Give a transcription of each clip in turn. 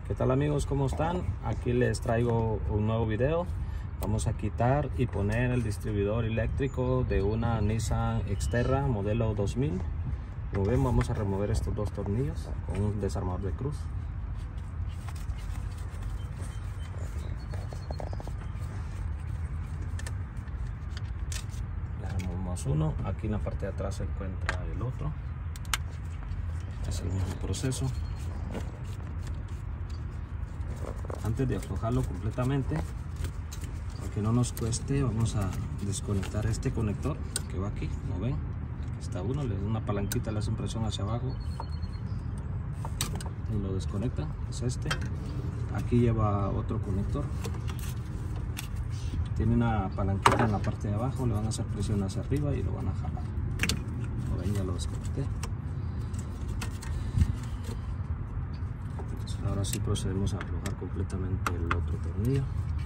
¿Qué tal amigos? ¿Cómo están? Aquí les traigo un nuevo video. Vamos a quitar y poner el distribuidor eléctrico de una Nissan Xterra modelo 2000. Como ven, vamos a remover estos dos tornillos con un desarmador de cruz. Ya removemos uno. Aquí en la parte de atrás se encuentra el otro. Es el mismo proceso. Antes de aflojarlo completamente, para que no nos cueste, vamos a desconectar este conector que va aquí. ¿No ven? Aquí está uno, le da una palanquita, le hacen presión hacia abajo y lo desconectan. Es este. Aquí lleva otro conector, tiene una palanquita en la parte de abajo, le van a hacer presión hacia arriba y lo van a jalar. ¿No ven? Ya lo desconecté. Ahora sí procedemos a aflojar completamente el otro tornillo.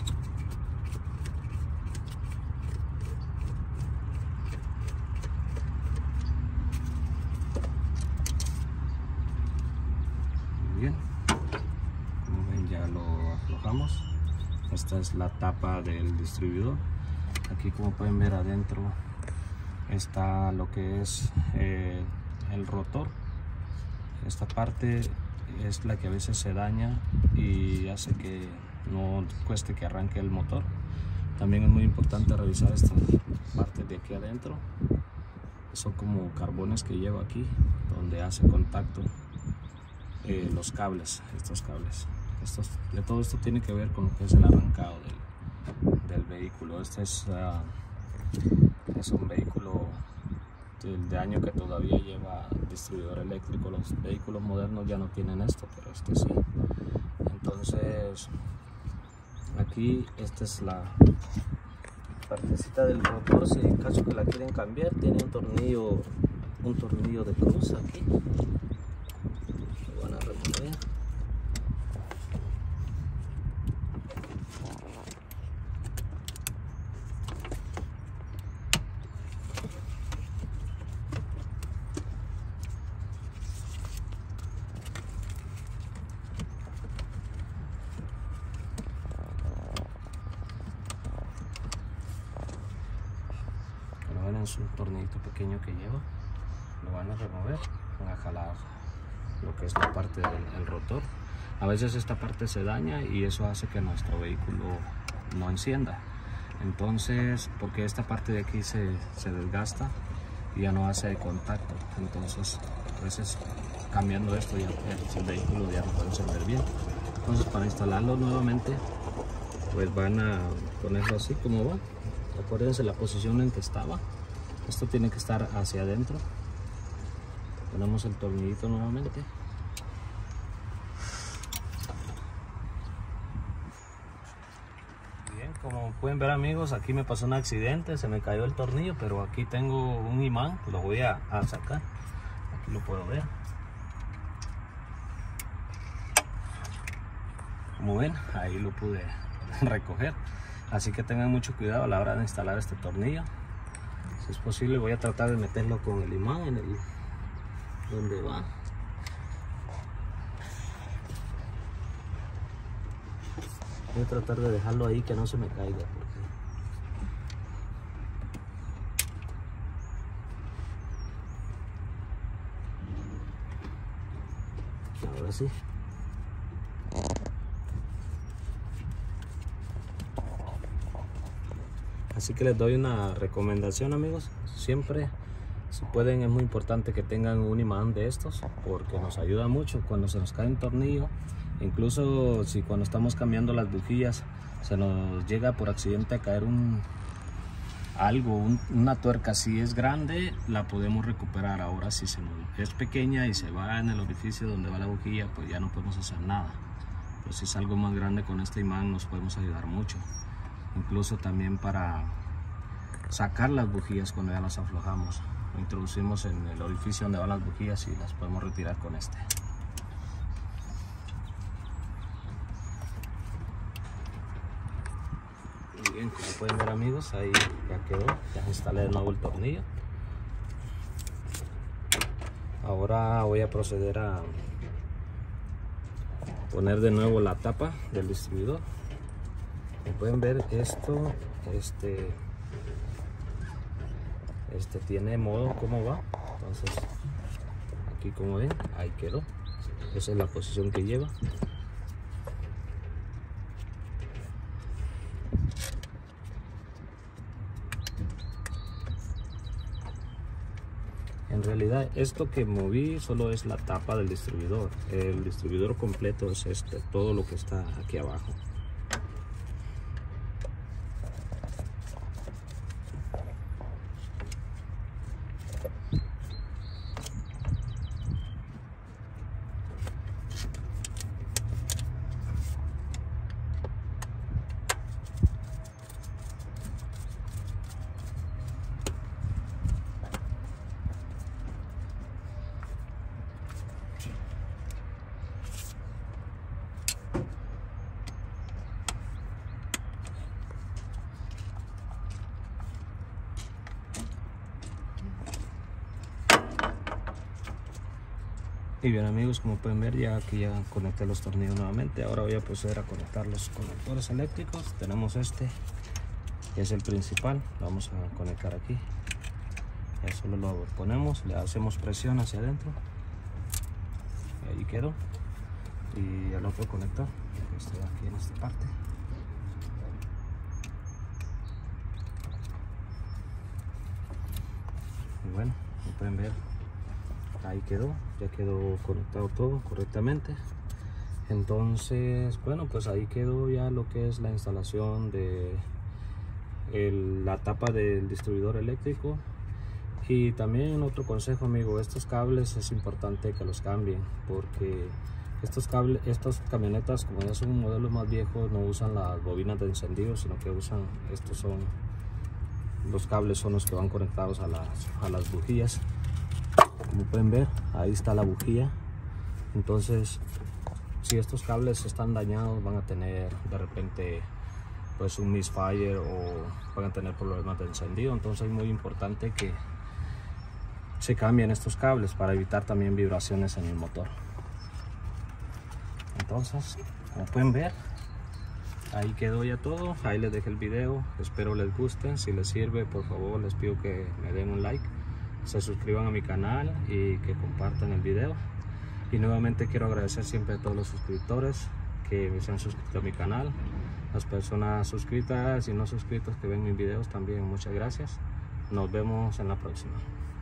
Muy bien, como ven ya lo aflojamos. Esta es la tapa del distribuidor. Aquí, como pueden ver, adentro está lo que es el rotor. Esta parte es la que a veces se daña y hace que no cueste que arranque el motor. También es muy importante revisar estas partes de aquí adentro. Son como carbones que lleva aquí, donde hace contacto los cables, estos cables. De todo esto tiene que ver con lo que es el arrancado del vehículo. Este es un vehículo del año que todavía lleva distribuidor eléctrico. Los vehículos modernos ya no tienen esto, pero este sí. Entonces aquí esta es la partecita del rotor. Si en caso que la quieren cambiar, tiene un tornillo de cruz aquí. Lo van a remover. Es un tornillito pequeño que lleva, lo van a remover, van a jalar lo que es la parte del rotor. A veces esta parte se daña y eso hace que nuestro vehículo no encienda. Entonces, porque esta parte de aquí se desgasta y ya no hace contacto, entonces a veces cambiando esto ya el vehículo ya no puede encender bien. Entonces, para instalarlo nuevamente, pues van a ponerlo así como va. Acuérdense la posición en que estaba. Esto tiene que estar hacia adentro. Ponemos el tornillito nuevamente. Bien, como pueden ver amigos, aquí me pasó un accidente, se me cayó el tornillo, pero aquí tengo un imán, lo voy a sacar. Aquí lo puedo ver. Como ven, ahí lo pude recoger. Así que tengan mucho cuidado a la hora de instalar este tornillo. Si es posible, voy a tratar de meterlo con el imán en donde va. Voy a tratar de dejarlo ahí, que no se me caiga. Ahora sí. Así que les doy una recomendación amigos, siempre si pueden es muy importante que tengan un imán de estos, porque nos ayuda mucho cuando se nos cae un tornillo. Incluso si cuando estamos cambiando las bujías se nos llega por accidente a caer una tuerca, si es grande la podemos recuperar. Ahora si es pequeña y se va en el orificio donde va la bujía, pues ya no podemos hacer nada. Pero si es algo más grande, con este imán nos podemos ayudar mucho. Incluso también para sacar las bujías cuando ya las aflojamos, lo introducimos en el orificio donde van las bujías y las podemos retirar con este. Muy bien, como pueden ver amigos, ahí ya quedó, ya instalé de nuevo el tornillo. Ahora voy a proceder a poner de nuevo la tapa del distribuidor. Como pueden ver, esto tiene modo cómo va. Entonces aquí, como ven, ahí quedó. Esa es la posición que lleva. En realidad esto que moví solo es la tapa del distribuidor. El distribuidor completo es todo lo que está aquí abajo. Y bien amigos, como pueden ver, ya aquí ya conecté los tornillos nuevamente. Ahora voy a proceder a conectar los conectores eléctricos. Tenemos este, que es el principal. Lo vamos a conectar aquí. Ya solo lo ponemos, le hacemos presión hacia adentro. Y ahí quedó. Y el otro conector, que está aquí en esta parte. Y bueno, como pueden ver, ahí quedó, ya quedó conectado todo correctamente. Entonces, bueno, pues ahí quedó ya lo que es la instalación de la tapa del distribuidor eléctrico. Y también otro consejo, amigo, estos cables es importante que los cambien, porque estas camionetas, como ya son modelos más viejos, no usan las bobinas de encendido, sino que usan, los cables son los que van conectados a las bujías. Como pueden ver, ahí está la bujía. Entonces, si estos cables están dañados, van a tener de repente pues un misfire o van a tener problemas de encendido. Entonces es muy importante que se cambien estos cables para evitar también vibraciones en el motor. Entonces, como pueden ver, ahí quedó ya todo. Ahí les dejé el video, espero les guste. Si les sirve, por favor les pido que me den un like, se suscriban a mi canal y que compartan el video. Y nuevamente quiero agradecer siempre a todos los suscriptores que se han suscrito a mi canal, las personas suscritas y no suscritos que ven mis videos también, muchas gracias. Nos vemos en la próxima.